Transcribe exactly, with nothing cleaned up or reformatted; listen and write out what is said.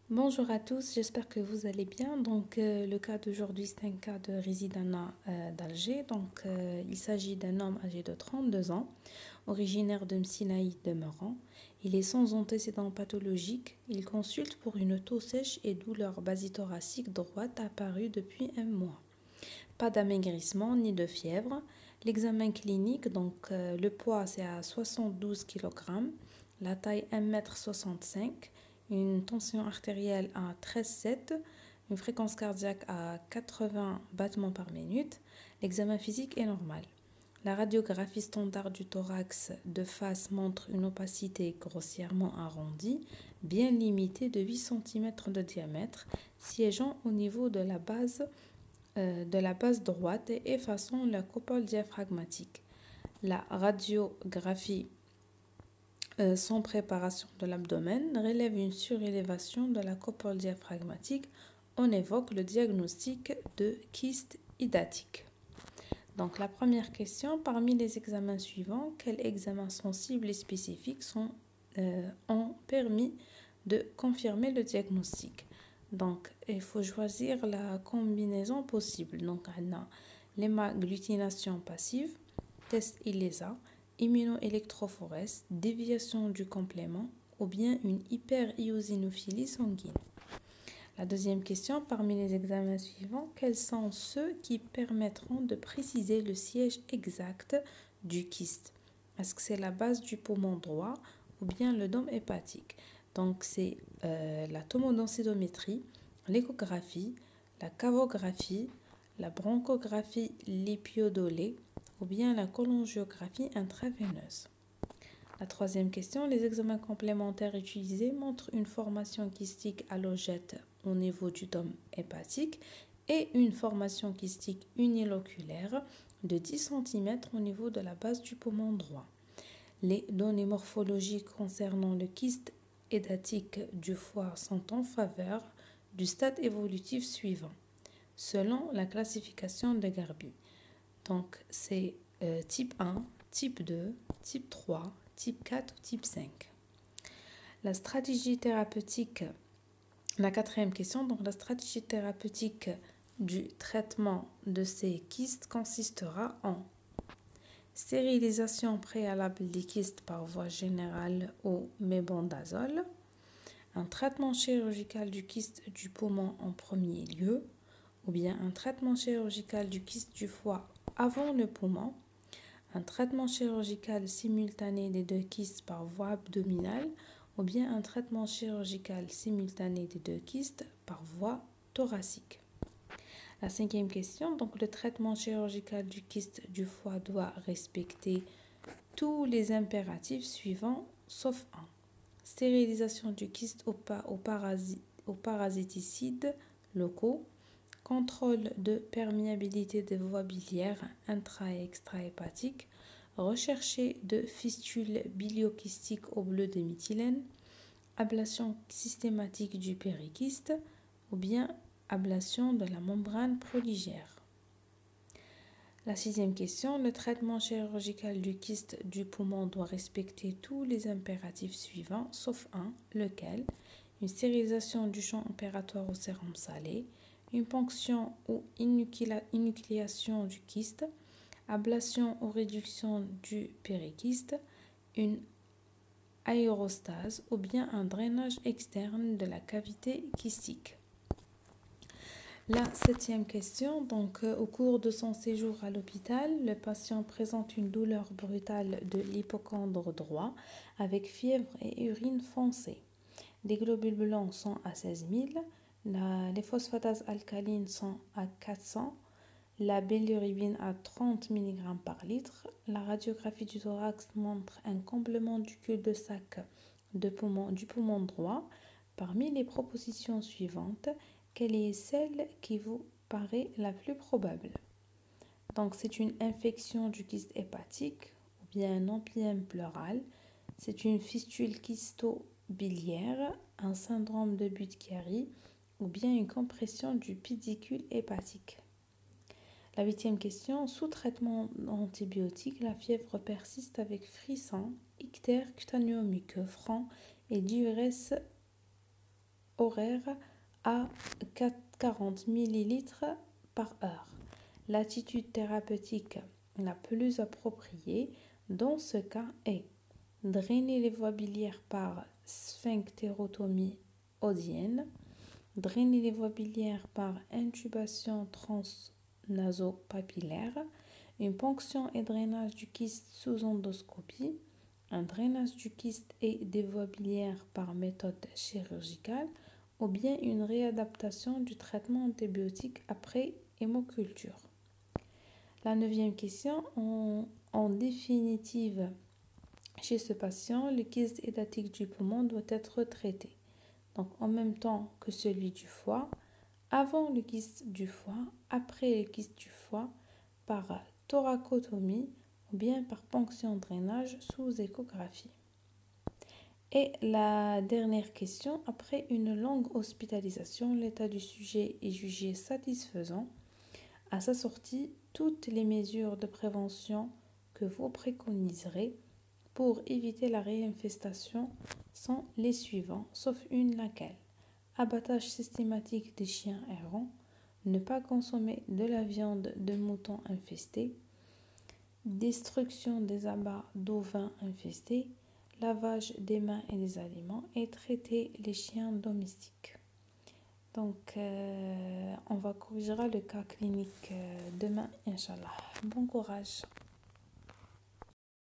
Bonjour à tous, j'espère que vous allez bien. Donc, euh, le cas d'aujourd'hui, c'est un cas de résident euh, d'Alger. Donc, euh, il s'agit d'un homme âgé de trente-deux ans, originaire de Msinaï demeurant. Il est sans antécédents pathologiques. Il consulte pour une toux sèche et douleur basithoracique droite apparue depuis un mois. Pas d'amaigrissement ni de fièvre. L'examen clinique, donc euh, le poids c'est à soixante-douze kilogrammes, la taille un mètre soixante-cinq, une tension artérielle à treize virgule sept, une fréquence cardiaque à quatre-vingts battements par minute. L'examen physique est normal. La radiographie standard du thorax de face montre une opacité grossièrement arrondie, bien limitée de huit centimètres de diamètre, siégeant au niveau de la base euh, de la base droite et effaçant la coupole diaphragmatique. La radiographie euh, sans préparation de l'abdomen relève une surélévation de la coupole diaphragmatique. On évoque le diagnostic de kyste hydatique. Donc la première question, parmi les examens suivants, quels examens sensibles et spécifiques sont, euh, ont permis de confirmer le diagnostic? Donc il faut choisir la combinaison possible. Donc on a l'hémagglutination passive, test I L E S A, immunoélectrophorèse, déviation du complément ou bien une hyperéosinophilie sanguine. La deuxième question, parmi les examens suivants, quels sont ceux qui permettront de préciser le siège exact du kyste? Est-ce que c'est la base du poumon droit ou bien le dôme hépatique? Donc c'est euh, la tomodensitométrie, l'échographie, la cavographie, la bronchographie lipiodolée ou bien la cholangiographie intraveineuse. La troisième question, les examens complémentaires utilisés montrent une formation kystique allogète au niveau du dôme hépatique et une formation kystique uniloculaire de dix centimètres au niveau de la base du poumon droit. Les données morphologiques concernant le kyste hydatique du foie sont en faveur du stade évolutif suivant, selon la classification de Garbi. Donc c'est euh, type un, type deux, type trois, type quatre ou type cinq. La stratégie thérapeutique, la quatrième question, donc la stratégie thérapeutique du traitement de ces kystes consistera en stérilisation préalable des kystes par voie générale au mébendazole, un traitement chirurgical du kyste du poumon en premier lieu, ou bien un traitement chirurgical du kyste du foie avant le poumon, un traitement chirurgical simultané des deux kystes par voie abdominale ou bien un traitement chirurgical simultané des deux kystes par voie thoracique. La cinquième question, donc le traitement chirurgical du kyste du foie doit respecter tous les impératifs suivants sauf un. Stérilisation du kyste aux, aux, parasi aux parasiticides locaux, contrôle de perméabilité des voies biliaires intra- et extra-hépatiques, rechercher de fistules biliokystiques au bleu de méthylène, ablation systématique du périkyste ou bien ablation de la membrane proligaire. La sixième question, le traitement chirurgical du kyste du poumon doit respecter tous les impératifs suivants, sauf un, lequel? Une stérilisation du champ opératoire au sérum salé, une ponction ou énucléation du kyste, ablation ou réduction du périkyste, une aérostase ou bien un drainage externe de la cavité kystique. La septième question, donc euh, au cours de son séjour à l'hôpital, le patient présente une douleur brutale de l'hypocondre droit avec fièvre et urine foncée. Les globules blancs sont à seize mille, la, les phosphatases alcalines sont à quatre cents, la bilirubine à trente milligrammes par litre. La radiographie du thorax montre un comblement du cul-de-sac de poumon, du poumon droit. Parmi les propositions suivantes, quelle est celle qui vous paraît la plus probable? Donc c'est une infection du kyste hépatique ou bien un empyème pleural, c'est une fistule kysto-biliaire, un syndrome de Budd-Chiari ou bien une compression du pédicule hépatique. La huitième question, sous traitement antibiotique, la fièvre persiste avec frisson, ictère cutanéo-muqueux franc et diurèse horaire à quarante millilitres par heure. L'attitude thérapeutique la plus appropriée dans ce cas est drainer les voies biliaires par sphinctérotomie odienne, drainer les voies biliaires par intubation transnasopapillaire, une ponction et drainage du kyste sous endoscopie, un drainage du kyste et des voies biliaires par méthode chirurgicale ou bien une réadaptation du traitement antibiotique après hémoculture. La neuvième question, en, en définitive, chez ce patient, le kyste édatique du poumon doit être traité. Donc en même temps que celui du foie, avant le kyste du foie, après le kyste du foie, par thoracotomie ou bien par ponction drainage sous échographie. Et la dernière question, après une longue hospitalisation, l'état du sujet est jugé satisfaisant. À sa sortie, toutes les mesures de prévention que vous préconiserez pour éviter la réinfestation sont les suivants, sauf une laquelle: abattage systématique des chiens errants, ne pas consommer de la viande de mouton infesté, destruction des abats d'ovins infestés, lavage des mains et des aliments et traiter les chiens domestiques. Donc, euh, on va corriger le cas clinique euh, demain, Inch'Allah. Bon courage.